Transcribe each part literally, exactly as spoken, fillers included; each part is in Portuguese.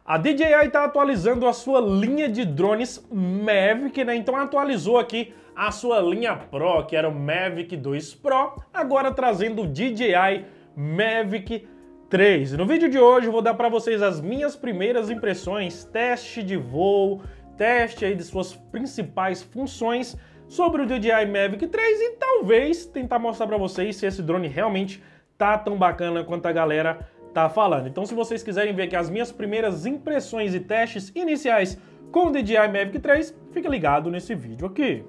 A D J I está atualizando a sua linha de drones Mavic, né? Então atualizou aqui a sua linha Pro, que era o Mavic dois Pro, agora trazendo o D J I Mavic três. No vídeo de hoje eu vou dar para vocês as minhas primeiras impressões, teste de voo, teste aí de suas principais funções sobre o D J I Mavic três e talvez tentar mostrar para vocês se esse drone realmente tá tão bacana quanto a galera tá falando. Então, se vocês quiserem ver aqui as minhas primeiras impressões e testes iniciais com o D J I Mavic três, fica ligado nesse vídeo aqui.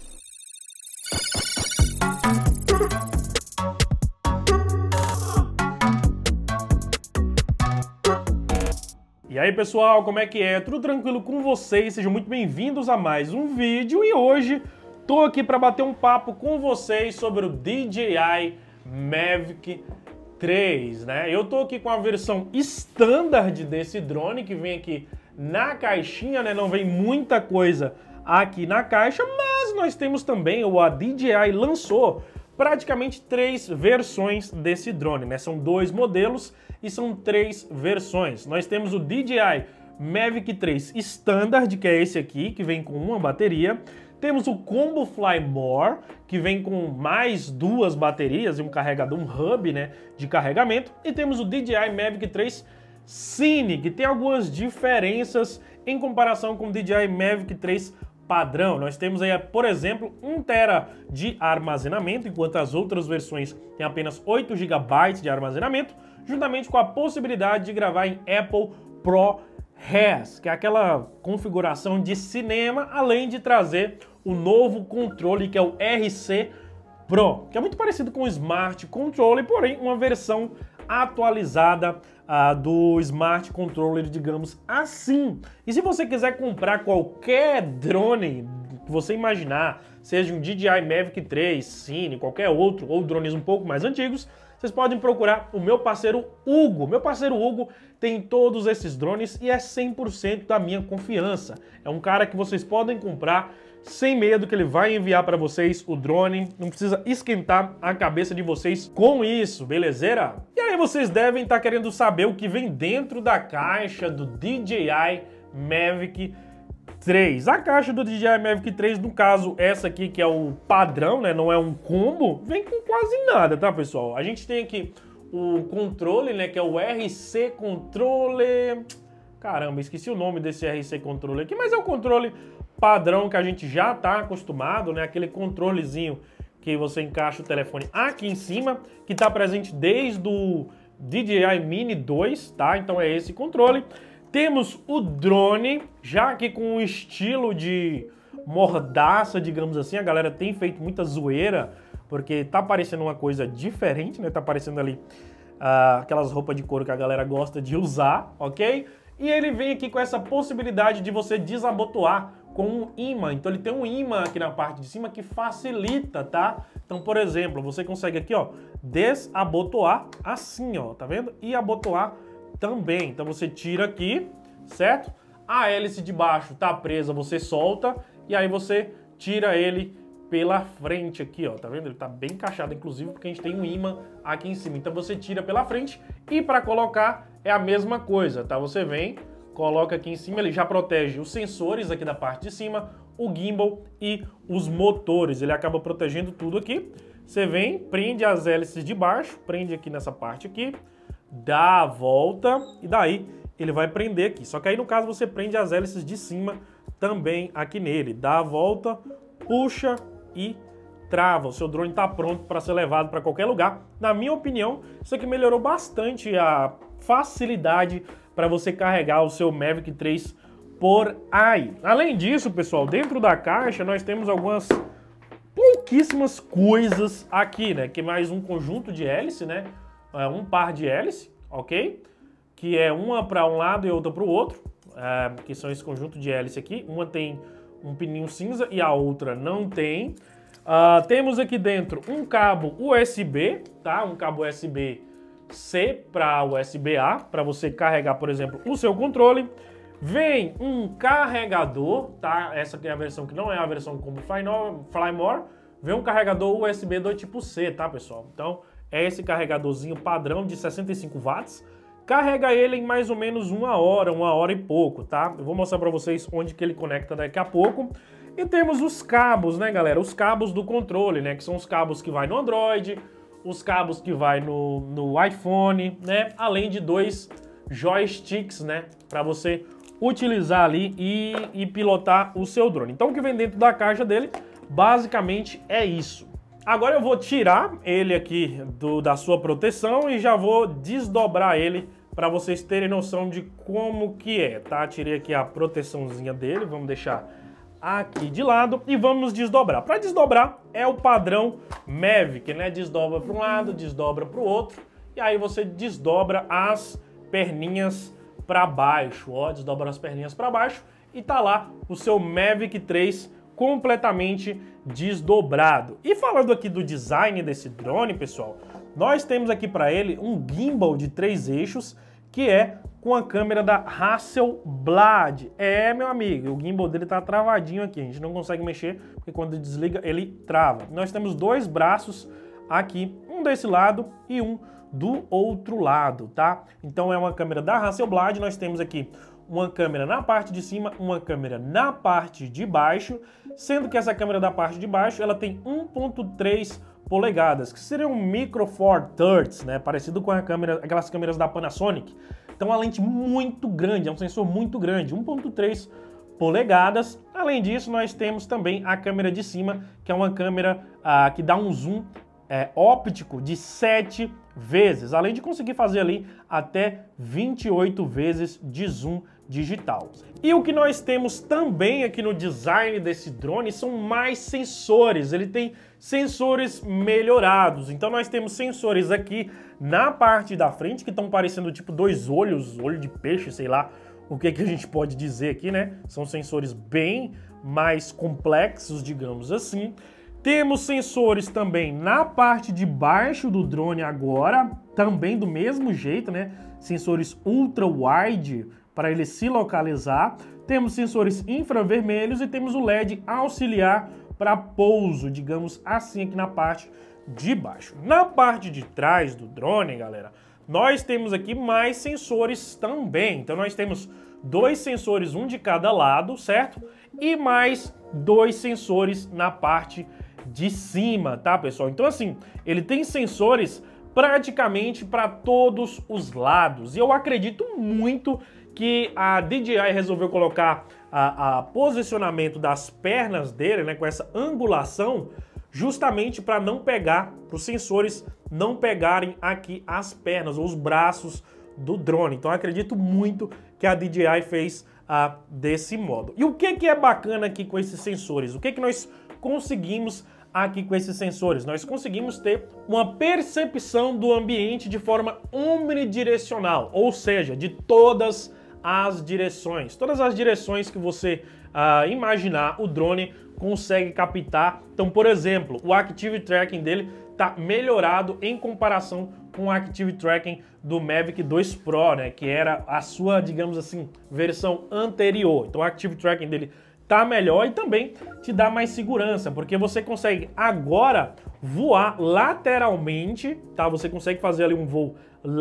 E aí pessoal, como é que é? Tudo tranquilo com vocês? Sejam muito bem-vindos a mais um vídeo e hoje tô aqui para bater um papo com vocês sobre o D J I Mavic três, né? Eu tô aqui com a versão standard desse drone que vem aqui na caixinha, né? Não vem muita coisa aqui na caixa, mas nós temos também, o a D J I lançou praticamente três versões desse drone, né? São dois modelos e são três versões. Nós temos o D J I Mavic três Standard, que é esse aqui, que vem com uma bateria. Temos o Combo Fly More, que vem com mais duas baterias e um carregador, um hub, né, de carregamento. E temos o D J I Mavic três Cine, que tem algumas diferenças em comparação com o D J I Mavic três padrão. Nós temos aí, por exemplo, um tera de armazenamento, enquanto as outras versões têm apenas oito gigabytes de armazenamento, juntamente com a possibilidade de gravar em Apple ProRes, que é aquela configuração de cinema, além de trazer o novo controle, que é o R C Pro, que é muito parecido com o Smart Controller, porém uma versão atualizada uh, do Smart Controller, digamos assim. E se você quiser comprar qualquer drone que você imaginar, seja um D J I Mavic três, Cine, qualquer outro, ou drones um pouco mais antigos, vocês podem procurar o meu parceiro Hugo. Meu parceiro Hugo tem todos esses drones e é cem por cento da minha confiança. É um cara que vocês podem comprar sem medo, que ele vai enviar para vocês o drone. Não precisa esquentar a cabeça de vocês com isso, belezeira? E aí vocês devem estar querendo saber o que vem dentro da caixa do D J I Mavic três. A caixa do D J I Mavic três, no caso, essa aqui que é o padrão, né, não é um combo, vem com quase nada, tá, pessoal? A gente tem aqui o controle, né, que é o R C Controller. Caramba, esqueci o nome desse R C Controller aqui, mas é o controle padrão que a gente já tá acostumado, né, aquele controlezinho que você encaixa o telefone aqui em cima, que tá presente desde o D J I Mini dois, tá? Então é esse controle. Temos o drone, já que com um estilo de mordaça, digamos assim, a galera tem feito muita zoeira, porque tá parecendo uma coisa diferente, né? Tá parecendo ali uh, aquelas roupas de couro que a galera gosta de usar, ok? E ele vem aqui com essa possibilidade de você desabotoar com um imã. Então ele tem um imã aqui na parte de cima que facilita, tá? Então, por exemplo, você consegue aqui, ó, desabotoar assim, ó, tá vendo? E abotoar também. Então você tira aqui, certo? A hélice de baixo tá presa, você solta e aí você tira ele pela frente aqui, ó, tá vendo? Ele tá bem encaixado, inclusive, porque a gente tem um imã aqui em cima. Então você tira pela frente e para colocar é a mesma coisa, tá? Você vem, coloca aqui em cima, ele já protege os sensores aqui da parte de cima, o gimbal e os motores. Ele acaba protegendo tudo aqui. Você vem, prende as hélices de baixo, prende aqui nessa parte aqui, dá a volta e daí ele vai prender aqui. Só que aí no caso você prende as hélices de cima também aqui nele. Dá a volta, puxa e trava. O seu drone está pronto para ser levado para qualquer lugar. Na minha opinião, isso aqui melhorou bastante a facilidade para você carregar o seu Mavic três por aí. Além disso, pessoal, dentro da caixa nós temos algumas pouquíssimas coisas aqui, né? Que é mais um conjunto de hélice, né? Um par de hélice, ok? Que é uma para um lado e outra para o outro, é, que são esse conjunto de hélice aqui. Uma tem um pininho cinza e a outra não tem. Uh, temos aqui dentro um cabo U S B, tá? Um cabo U S B-C para U S B-A, para você carregar, por exemplo, o seu controle. Vem um carregador, tá? Essa aqui é a versão que não é a versão como Fly More. Vem um carregador U S B do tipo C, tá, pessoal? Então, é esse carregadorzinho padrão de sessenta e cinco watts. carrega ele em mais ou menos uma hora, uma hora e pouco, tá? Eu vou mostrar para vocês onde que ele conecta daqui a pouco. E temos os cabos, né, galera? Os cabos do controle, né? Que são os cabos que vai no Android, os cabos que vai no, no iPhone, né? Além de dois joysticks, né? Para você utilizar ali e, e pilotar o seu drone. Então o que vem dentro da caixa dele, basicamente é isso. Agora eu vou tirar ele aqui do, da sua proteção e já vou desdobrar ele para vocês terem noção de como que é, tá? Tirei aqui a proteçãozinha dele, vamos deixar aqui de lado e vamos desdobrar. Para desdobrar é o padrão Mavic, né? Desdobra para um lado, desdobra para o outro e aí você desdobra as perninhas para baixo, ó, desdobra as perninhas para baixo e tá lá o seu Mavic três completamente desdobrado. E falando aqui do design desse drone, pessoal, nós temos aqui para ele um gimbal de três eixos que é com a câmera da Hasselblad. É, meu amigo, o gimbal dele tá travadinho aqui, a gente não consegue mexer porque quando desliga ele trava. Nós temos dois braços aqui, um desse lado e um do outro lado, tá? Então é uma câmera da Hasselblad, nós temos aqui uma câmera na parte de cima, uma câmera na parte de baixo, sendo que essa câmera da parte de baixo, ela tem um ponto três polegadas, que seria um Micro Four Thirds, né? Parecido com a câmera, aquelas câmeras da Panasonic. Então, uma lente muito grande, é um sensor muito grande, um ponto três polegadas. Além disso, nós temos também a câmera de cima, que é uma câmera ah, que dá um zoom é, óptico de sete vezes, além de conseguir fazer ali até vinte e oito vezes de zoom digital. E o que nós temos também aqui no design desse drone são mais sensores. Ele tem sensores melhorados. Então nós temos sensores aqui na parte da frente que estão parecendo tipo dois olhos, olho de peixe, sei lá o que, que a gente pode dizer aqui, né? São sensores bem mais complexos, digamos assim. Temos sensores também na parte de baixo do drone agora, também do mesmo jeito, né? Sensores ultra wide para ele se localizar. Temos sensores infravermelhos e temos o L E D auxiliar para pouso, digamos assim, aqui na parte de baixo. Na parte de trás do drone, galera, nós temos aqui mais sensores também. Então nós temos dois sensores, um de cada lado, certo? E mais dois sensores na parte de cima, tá, pessoal? Então assim, ele tem sensores praticamente para todos os lados. E eu acredito muito que a D J I resolveu colocar a, a posicionamento das pernas dele, né, com essa angulação, justamente para não pegar, para os sensores não pegarem aqui as pernas ou os braços do drone. Então eu acredito muito que a D J I fez ah, desse modo. E o que, que é bacana aqui com esses sensores? O que, que nós conseguimos aqui com esses sensores? Nós conseguimos ter uma percepção do ambiente de forma omnidirecional, ou seja, de todas as direções. Todas as direções que você ah, imaginar, o drone consegue captar. Então, por exemplo, o Active Tracking dele está melhorado em comparação com o Active Tracking do Mavic dois Pro, né, que era a sua, digamos assim, versão anterior. Então, o Active Tracking dele tá melhor e também te dá mais segurança, porque você consegue agora voar lateralmente, tá? Você consegue fazer ali um voo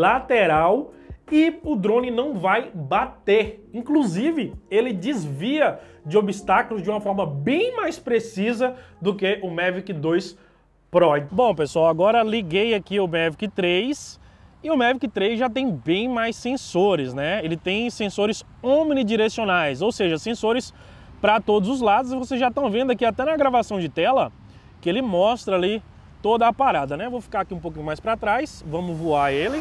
lateral e o drone não vai bater. Inclusive, ele desvia de obstáculos de uma forma bem mais precisa do que o Mavic dois Pro. Bom, pessoal, agora liguei aqui o Mavic três e o Mavic três já tem bem mais sensores, né? Ele tem sensores omnidirecionais, ou seja, sensores para todos os lados. E vocês já estão vendo aqui até na gravação de tela que ele mostra ali toda a parada, né? Vou ficar aqui um pouquinho mais para trás, vamos voar ele.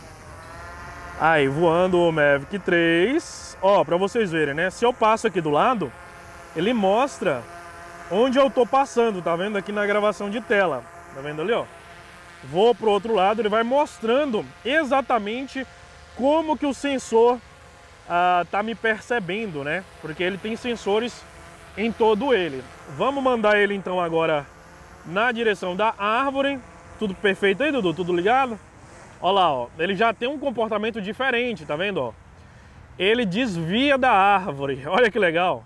Aí, voando o Mavic três. Ó, para vocês verem, né? Se eu passo aqui do lado, ele mostra onde eu tô passando, tá vendo aqui na gravação de tela? Tá vendo ali, ó? Vou pro outro lado, ele vai mostrando exatamente como que o sensor ah, tá me percebendo, né? Porque ele tem sensores em todo ele. Vamos mandar ele então agora na direção da árvore. Tudo perfeito aí, Dudu? Tudo ligado? Olha lá, ó. Ele já tem um comportamento diferente, tá vendo, ó? Ele desvia da árvore. Olha que legal.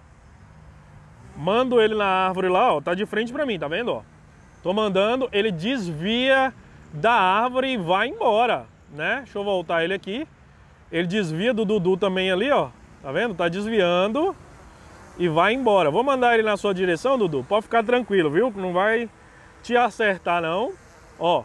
Mando ele na árvore lá, ó. Tá de frente pra mim, tá vendo, ó? Tô mandando, ele desvia da árvore e vai embora, né? Deixa eu voltar ele aqui. ele desvia do Dudu também ali, ó. Tá vendo? Tá desviando e vai embora. Vou mandar ele na sua direção, Dudu. Pode ficar tranquilo, viu? Não vai te acertar, não. Ó.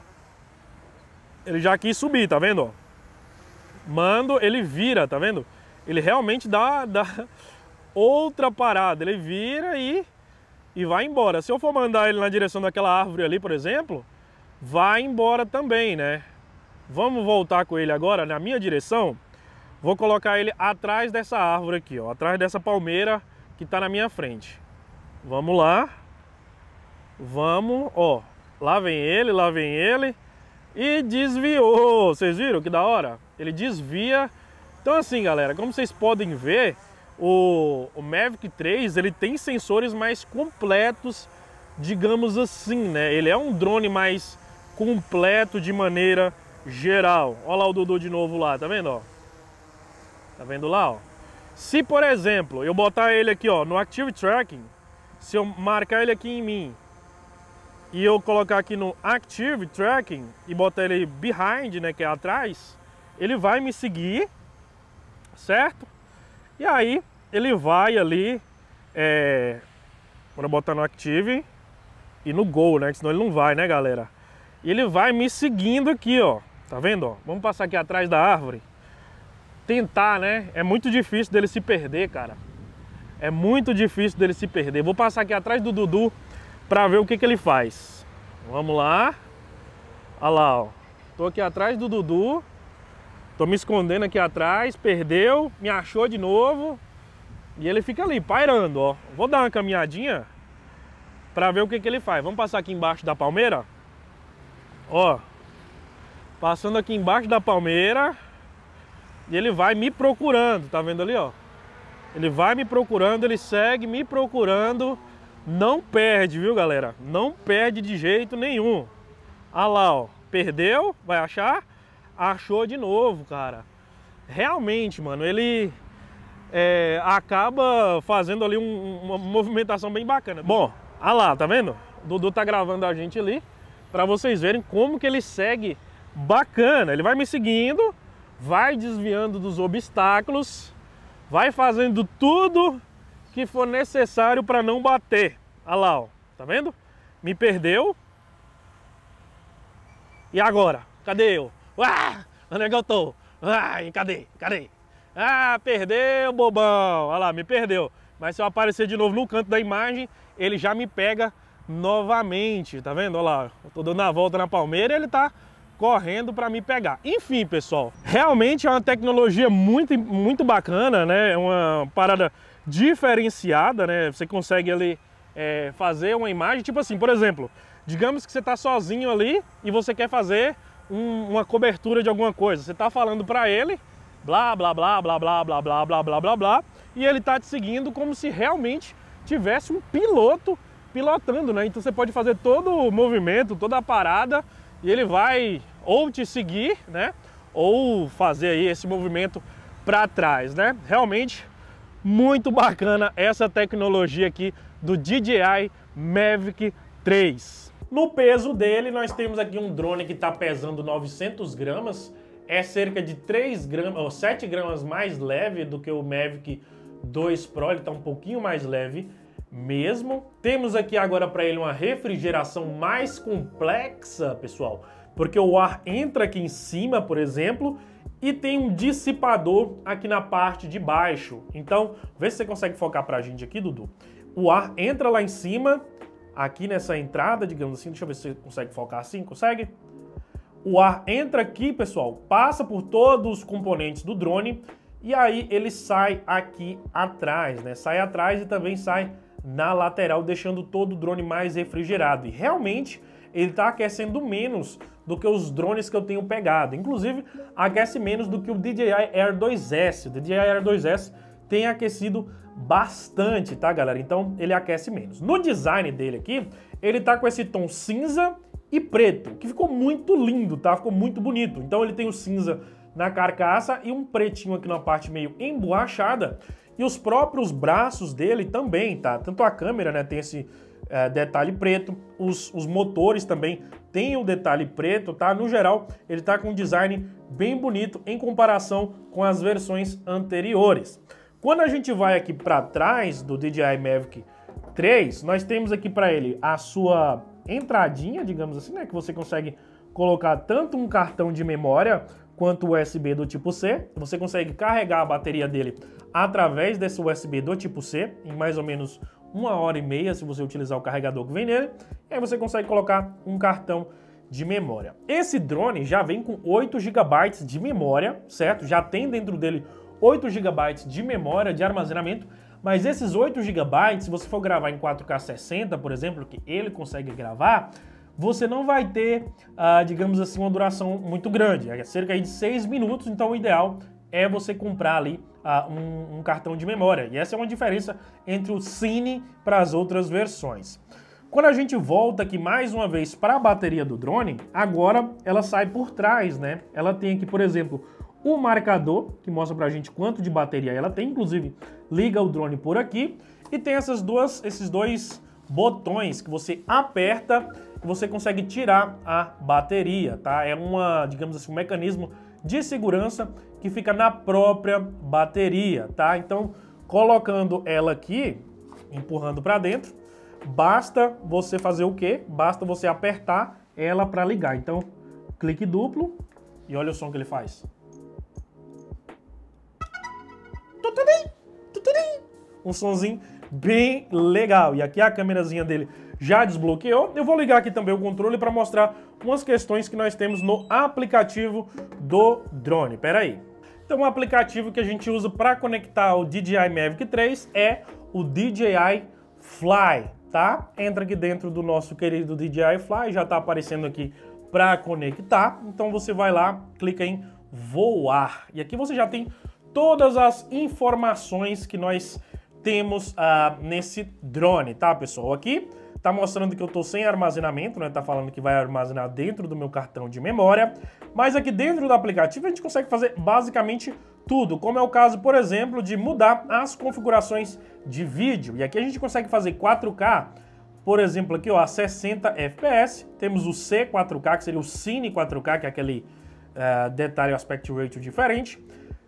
Ele já quis subir, tá vendo? Ó. Mando, ele vira, tá vendo? Ele realmente dá, dá outra parada. Ele vira e, e vai embora. Se eu for mandar ele na direção daquela árvore ali, por exemplo, vai embora também, né? Vamos voltar com ele agora na minha direção. Vou colocar ele atrás dessa árvore aqui, ó. Atrás dessa palmeira que tá na minha frente. Vamos lá. Vamos, ó. Lá vem ele, lá vem ele. E desviou. Vocês viram que da hora? Ele desvia. Então assim, galera, como vocês podem ver, o, o Mavic três, ele tem sensores mais completos, digamos assim, né? Ele é um drone mais completo de maneira geral. Olha lá o Dudu de novo lá, tá vendo, ó? Tá vendo lá, ó? Se, por exemplo, eu botar ele aqui, ó, no Active Tracking, se eu marcar ele aqui em mim e eu colocar aqui no Active Tracking e botar ele behind, né, que é atrás, ele vai me seguir, certo? E aí ele vai ali, é, quando eu botar no Active e no Go, né, que senão ele não vai, né, galera? E ele vai me seguindo aqui, ó, tá vendo, ó? Vamos passar aqui atrás da árvore. Tentar, né? É muito difícil dele se perder, cara. É muito difícil dele se perder. Vou passar aqui atrás do Dudu pra ver o que que ele faz. Vamos lá. Olha lá, ó. Tô aqui atrás do Dudu. Tô me escondendo aqui atrás. Perdeu, me achou de novo. E ele fica ali, pairando, ó. Vou dar uma caminhadinha pra ver o que que ele faz. Vamos passar aqui embaixo da palmeira. Ó. Passando aqui embaixo da palmeira. E ele vai me procurando, tá vendo ali, ó? Ele vai me procurando, ele segue me procurando. Não perde, viu, galera? Não perde de jeito nenhum. Olha lá, ó. Perdeu, vai achar? Achou de novo, cara. Realmente, mano, ele é, acaba fazendo ali um, uma movimentação bem bacana. Bom, olha lá, tá vendo? O Dudu tá gravando a gente ali pra vocês verem como que ele segue bacana. Ele vai me seguindo, vai desviando dos obstáculos, vai fazendo tudo que for necessário para não bater. Olha lá, ó. Tá vendo? Me perdeu. E agora? Cadê eu? Ah, onde é que eu tô? Ai, cadê? Cadê? Ah, perdeu, bobão. Olha lá, me perdeu. Mas se eu aparecer de novo no canto da imagem, ele já me pega novamente. Tá vendo? Olha lá, eu tô dando a volta na palmeira e ele tá correndo para me pegar. Enfim, pessoal, realmente é uma tecnologia muito, muito bacana, né? É uma parada diferenciada, né? Você consegue ali é, fazer uma imagem, tipo assim, por exemplo, digamos que você está sozinho ali e você quer fazer um, uma cobertura de alguma coisa. Você está falando para ele, blá, blá, blá, blá, blá, blá, blá, blá, blá, blá, blá, e ele está te seguindo como se realmente tivesse um piloto pilotando, né? Então você pode fazer todo o movimento, toda a parada, e ele vai ou te seguir, né, ou fazer aí esse movimento para trás, né? Realmente muito bacana essa tecnologia aqui do D J I Mavic três. No peso dele, nós temos aqui um drone que está pesando novecentos gramas, é cerca de três gramas, ou sete gramas mais leve do que o Mavic dois Pro, ele está um pouquinho mais leve mesmo. Temos aqui agora para ele uma refrigeração mais complexa, pessoal, porque o ar entra aqui em cima, por exemplo, e tem um dissipador aqui na parte de baixo. Então, vê se você consegue focar pra gente aqui, Dudu. O ar entra lá em cima, aqui nessa entrada, digamos assim, deixa eu ver se você consegue focar assim, consegue? O ar entra aqui, pessoal, passa por todos os componentes do drone e aí ele sai aqui atrás, né? Sai atrás e também sai na lateral, deixando todo o drone mais refrigerado. E realmente ele está aquecendo menos do que os drones que eu tenho pegado. Inclusive, aquece menos do que o D J I Air dois S. O D J I Air dois S tem aquecido bastante, tá, galera? Então, ele aquece menos. No design dele aqui, ele tá com esse tom cinza e preto, que ficou muito lindo, tá? Ficou muito bonito. Então, ele tem o cinza na carcaça e um pretinho aqui na parte meio emborrachada. E os próprios braços dele também, tá? Tanto a câmera, né, tem esse é, detalhe preto, os, os motores também têm o detalhe preto, tá? No geral, ele tá com um design bem bonito em comparação com as versões anteriores. Quando a gente vai aqui para trás do D J I Mavic três, nós temos aqui para ele a sua entradinha, digamos assim, né? Que você consegue colocar tanto um cartão de memória quanto o U S B do tipo C. Você consegue carregar a bateria dele através desse U S B do tipo C em mais ou menos uma hora e meia, se você utilizar o carregador que vem nele. E aí você consegue colocar um cartão de memória. Esse drone já vem com oito gigabytes de memória, certo? Já tem dentro dele oito gigabytes de memória de armazenamento, mas esses oito gigabytes, se você for gravar em quatro K sessenta, por exemplo, que ele consegue gravar, você não vai ter, uh, digamos assim, uma duração muito grande, é cerca aí de seis minutos, então o ideal é você comprar ali uh, um, um cartão de memória. E essa é uma diferença entre o Cine para as outras versões. Quando a gente volta aqui mais uma vez para a bateria do drone, agora ela sai por trás, né? Ela tem aqui, por exemplo, o marcador, que mostra pra gente quanto de bateria ela tem, inclusive liga o drone por aqui, e tem essas duas, esses dois botões que você aperta e você consegue tirar a bateria, tá? É uma, digamos assim, um mecanismo de segurança que fica na própria bateria, tá? Então, colocando ela aqui, empurrando para dentro, basta você fazer o quê? Basta você apertar ela para ligar. Então, clique duplo e olha o som que ele faz. Um sonzinho bem legal. E aqui a câmerazinha dele já desbloqueou. Eu vou ligar aqui também o controle para mostrar umas questões que nós temos no aplicativo do drone. Pera aí. Então, o aplicativo que a gente usa para conectar o D J I Mavic três é o D J I Fly, tá? Entra aqui dentro do nosso querido D J I Fly, já está aparecendo aqui para conectar. Então, você vai lá, clica em voar. E aqui você já tem todas as informações que nós temos uh, nesse drone, tá, pessoal? Aqui tá mostrando que eu tô sem armazenamento, né? Tá falando que vai armazenar dentro do meu cartão de memória, mas aqui dentro do aplicativo a gente consegue fazer basicamente tudo, como é o caso, por exemplo, de mudar as configurações de vídeo. E aqui a gente consegue fazer quatro K, por exemplo, aqui, ó, a sessenta F P S. Temos o C quatro K, que seria o Cine quatro K, que é aquele uh, detalhe aspect ratio diferente.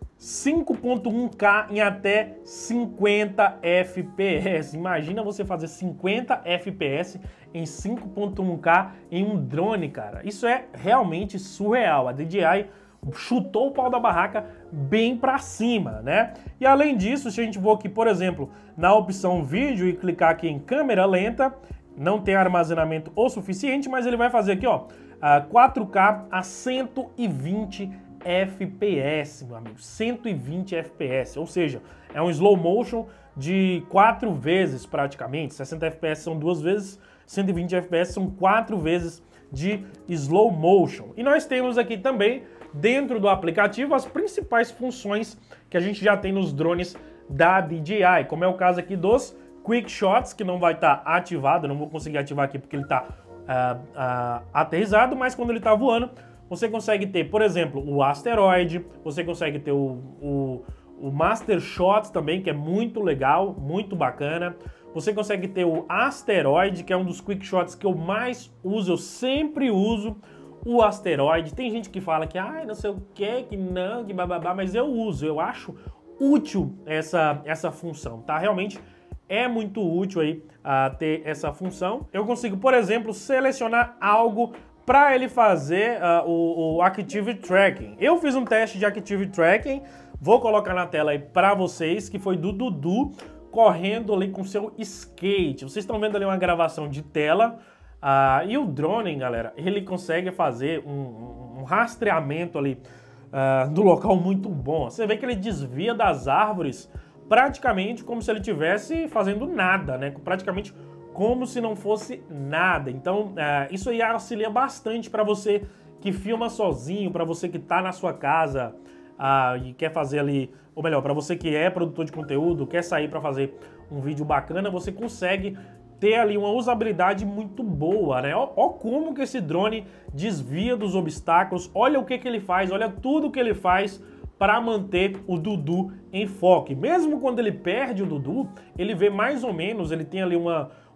cinco ponto um K em até cinquenta F P S. Imagina você fazer cinquenta F P S em cinco ponto um K em um drone, cara. Isso é realmente surreal. A D J I chutou o pau da barraca bem pra cima, né? E além disso, se a gente for aqui, por exemplo, na opção vídeo e clicar aqui em câmera lenta, não tem armazenamento o suficiente, mas ele vai fazer aqui, ó, quatro K a cento e vinte F P S, meu amigo, cento e vinte F P S, ou seja, é um slow motion de quatro vezes praticamente. Sessenta F P S são duas vezes, cento e vinte F P S são quatro vezes de slow motion. E nós temos aqui também, dentro do aplicativo, as principais funções que a gente já tem nos drones da D J I, como é o caso aqui dos Quick Shots, que não vai estar ativado, não vou conseguir ativar aqui porque ele está uh, uh, aterrissado, mas quando ele está voando, você consegue ter, por exemplo, o asteroide, você consegue ter o, o, o Master Shot também, que é muito legal, muito bacana. Você consegue ter o asteroide, que é um dos quick shots que eu mais uso, eu sempre uso o asteroide. Tem gente que fala que, ai, não sei o que, que não, que bababá, mas eu uso, eu acho útil essa, essa função, tá? Realmente é muito útil aí uh, ter essa função. Eu consigo, por exemplo, selecionar algo para ele fazer uh, o, o Active Tracking. Eu fiz um teste de Active Tracking, vou colocar na tela aí para vocês, que foi do Dudu correndo ali com seu skate. Vocês estão vendo ali uma gravação de tela, uh, e o drone, galera, ele consegue fazer um, um rastreamento ali uh, do local muito bom. Você vê que ele desvia das árvores praticamente como se ele estivesse fazendo nada, né? Praticamente como se não fosse nada. Então, é, isso aí auxilia bastante para você que filma sozinho, para você que está na sua casa ah, e quer fazer ali, ou melhor, para você que é produtor de conteúdo, quer sair para fazer um vídeo bacana, você consegue ter ali uma usabilidade muito boa, né? Ó, ó como que esse drone desvia dos obstáculos, olha o que, que ele faz, olha tudo que ele faz para manter o Dudu em foco. E mesmo quando ele perde o Dudu, ele vê mais ou menos, ele tem ali uma...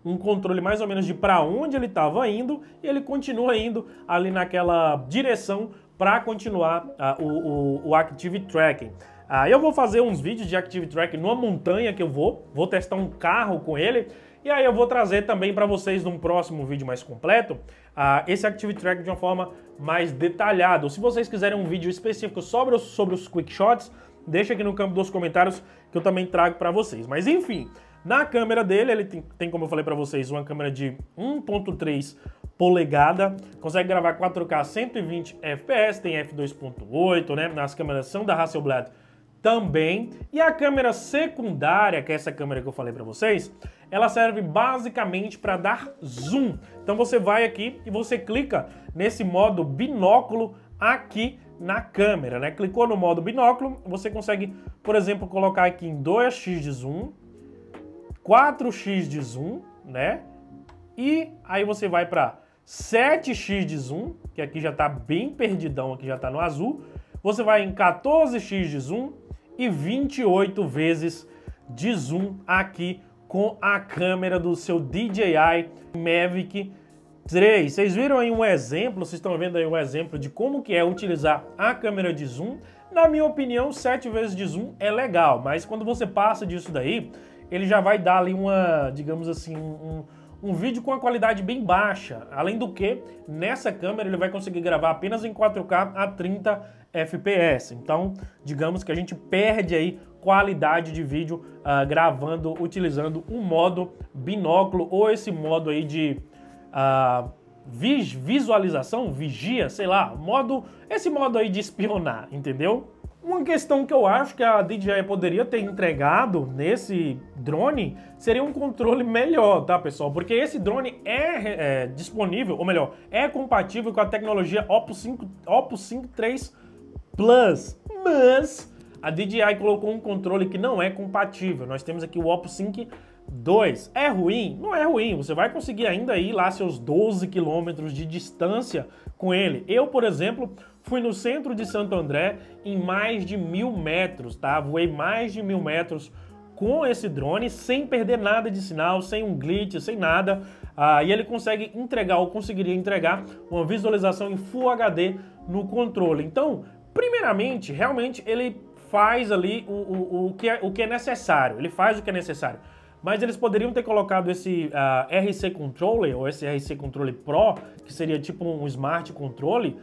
um controle mais ou menos de para onde ele estava indo e ele continua indo ali naquela direção para continuar uh, o, o, o Active Tracking. Uh, eu vou fazer uns vídeos de Active Tracking numa montanha que eu vou, vou testar um carro com ele e aí eu vou trazer também para vocês num próximo vídeo mais completo uh, esse Active Tracking de uma forma mais detalhada. Ou se vocês quiserem um vídeo específico sobre os, sobre os Quick Shots, deixa aqui no campo dos comentários que eu também trago para vocês. Mas enfim, na câmera dele, ele tem, tem como eu falei para vocês, uma câmera de um ponto três polegada, consegue gravar quatro K cento e vinte F P S, tem F dois ponto oito, né? Nas câmeras são da Hasselblad também. E a câmera secundária, que é essa câmera que eu falei para vocês, ela serve basicamente para dar zoom. Então você vai aqui e você clica nesse modo binóculo aqui na câmera, né? Clicou no modo binóculo, você consegue, por exemplo, colocar aqui em dois x de zoom, quatro x de zoom, né? E aí você vai para sete x de zoom, que aqui já está bem perdidão, aqui já está no azul. Você vai em quatorze x de zoom e vinte e oito vezes de zoom aqui com a câmera do seu D J I Mavic três. Vocês viram aí um exemplo, vocês estão vendo aí um exemplo de como que é utilizar a câmera de zoom. Na minha opinião, sete vezes de zoom é legal, mas quando você passa disso daí, ele já vai dar ali uma, digamos assim, um, um vídeo com a qualidade bem baixa. Além do que, nessa câmera ele vai conseguir gravar apenas em quatro K a trinta F P S. Então, digamos que a gente perde aí qualidade de vídeo uh, gravando, utilizando o modo binóculo ou esse modo aí de uh, visualização, vigia, sei lá, modo, esse modo aí de espionar, entendeu? Uma questão que eu acho que a D J I poderia ter entregado nesse drone seria um controle melhor, tá, pessoal? Porque esse drone é, é disponível, ou melhor, é compatível com a tecnologia Oppo cinco, Oppo cinco três Plus, mas a D J I colocou um controle que não é compatível. Nós temos aqui o Oppo cinco dois. É ruim? Não é ruim. Você vai conseguir ainda ir lá seus doze quilômetros de distância com ele. Eu, por exemplo, fui no centro de Santo André em mais de mil metros, tá? Voei mais de mil metros com esse drone sem perder nada de sinal, sem um glitch, sem nada. Ah, e ele consegue entregar, ou conseguiria entregar, uma visualização em Full H D no controle. Então, primeiramente, realmente ele faz ali o, o, o, que é, o que é necessário. Ele faz o que é necessário. Mas eles poderiam ter colocado esse uh, R C Controller, ou esse R C Controller Pro, que seria tipo um Smart Controller,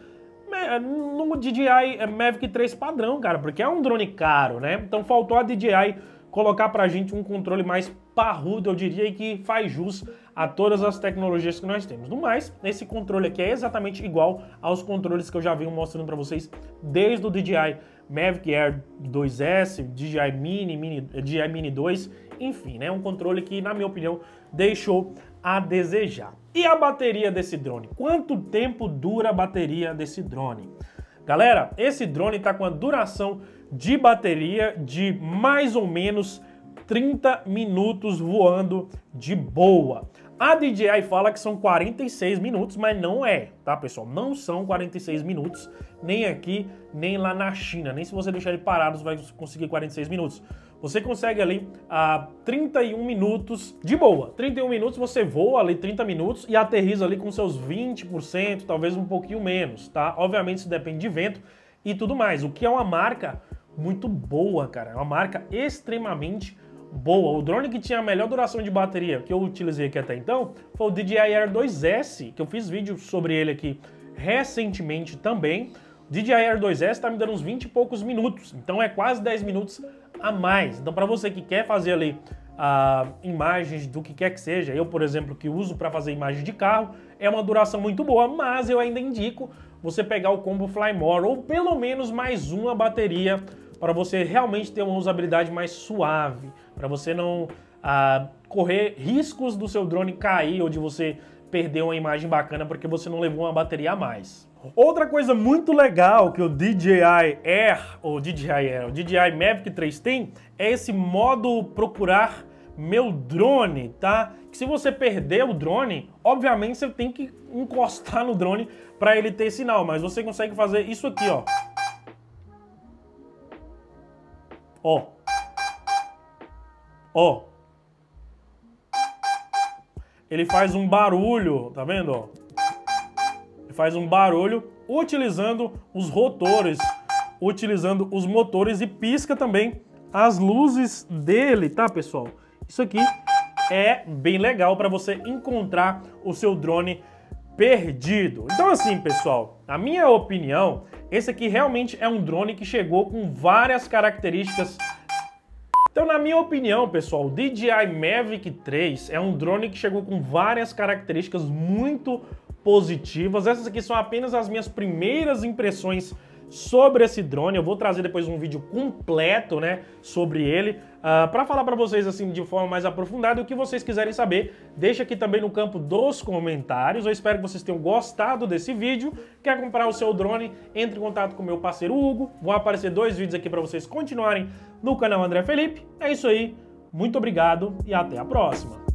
no D J I Mavic três padrão, cara, porque é um drone caro, né? Então faltou a D J I colocar pra gente um controle mais parrudo, eu diria, e que faz jus a todas as tecnologias que nós temos. No mais, esse controle aqui é exatamente igual aos controles que eu já venho mostrando pra vocês desde o D J I Mavic Air dois S, D J I Mini, Mini D J I Mini dois, enfim, né? Um controle que, na minha opinião, deixou a desejar. E a bateria desse drone? Quanto tempo dura a bateria desse drone? Galera, esse drone está com a duração de bateria de mais ou menos trinta minutos voando de boa. A D J I fala que são quarenta e seis minutos, mas não é, tá, pessoal? Não são quarenta e seis minutos, nem aqui, nem lá na China. Nem se você deixar ele parado, você vai conseguir quarenta e seis minutos. Você consegue ali a trinta e um minutos de boa. trinta e um minutos você voa ali trinta minutos e aterriza ali com seus vinte por cento, talvez um pouquinho menos, tá? Obviamente isso depende de vento e tudo mais, o que é uma marca muito boa, cara. É uma marca extremamente boa. O drone que tinha a melhor duração de bateria que eu utilizei aqui até então foi o D J I Air dois S, que eu fiz vídeo sobre ele aqui recentemente também. O D J I Air dois S tá me dando uns vinte e poucos minutos, então é quase dez minutos a mais. Então para você que quer fazer ali uh, imagens do que quer que seja, eu, por exemplo, que uso para fazer imagem de carro, é uma duração muito boa, mas eu ainda indico você pegar o combo Fly More, ou pelo menos mais uma bateria, para você realmente ter uma usabilidade mais suave, para você não uh, correr riscos do seu drone cair ou de você perder uma imagem bacana porque você não levou uma bateria a mais. Outra coisa muito legal que o D J I Air, ou D J I Air, o D J I Mavic três tem, é esse modo procurar meu drone, tá? Que se você perder o drone, obviamente você tem que encostar no drone para ele ter sinal, mas você consegue fazer isso aqui, ó. Ó. Ó. ele faz um barulho, tá vendo, ó? Ele faz um barulho utilizando os rotores, utilizando os motores e pisca também as luzes dele, tá, pessoal? Isso aqui é bem legal para você encontrar o seu drone perdido. Então assim, pessoal, a minha opinião, esse aqui realmente é um drone que chegou com várias características. Então, na minha opinião, pessoal, o D J I Mavic três é um drone que chegou com várias características muito positivas. Essas aqui são apenas as minhas primeiras impressões sobre esse drone. Eu vou trazer depois um vídeo completo, né, sobre ele, uh, para falar para vocês assim de forma mais aprofundada. E o que vocês quiserem saber, deixa aqui também no campo dos comentários. Eu espero que vocês tenham gostado desse vídeo. Quer comprar o seu drone? Entre em contato com o meu parceiro Hugo. Vão aparecer dois vídeos aqui para vocês continuarem no canal André Felipe. É isso aí. Muito obrigado e até a próxima.